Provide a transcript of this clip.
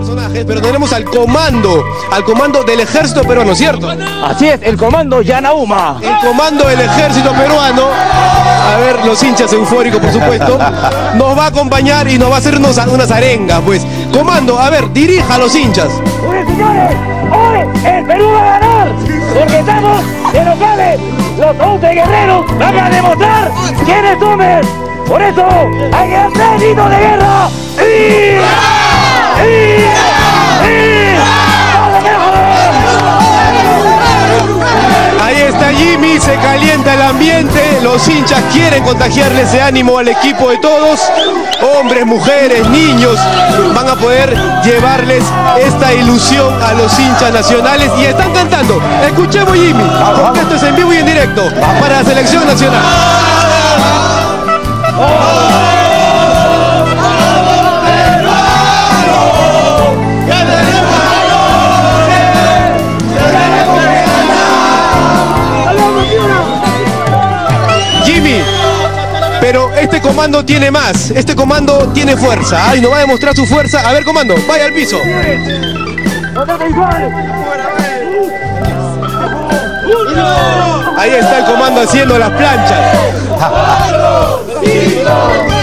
personajes, pero tenemos al comando del ejército peruano, ¿cierto? Así es, el comando Yanauma. El comando del ejército peruano, a ver, los hinchas eufóricos, por supuesto, nos va a acompañar y nos va a hacer unas arengas, pues. Comando, a ver, dirija a los hinchas. Pues señores, hoy el Perú va a ganar, porque estamos de locales. Los 11 guerreros van a demostrar quiénes somos. Por eso hay que dar 3 gritos de guerra. Ahí está Jimmy, se calienta el ambiente, los hinchas quieren contagiarle ese ánimo al equipo de todos, hombres, mujeres, niños, van a poder llevarles esta ilusión a los hinchas nacionales y están cantando. Escuchemos Jimmy, porque esto es en vivo y en directo para la selección nacional. Jimmy, pero este comando tiene más, este comando tiene fuerza, y nos va a demostrar su fuerza. A ver, comando, vaya al piso. Ahí está el comando haciendo las planchas.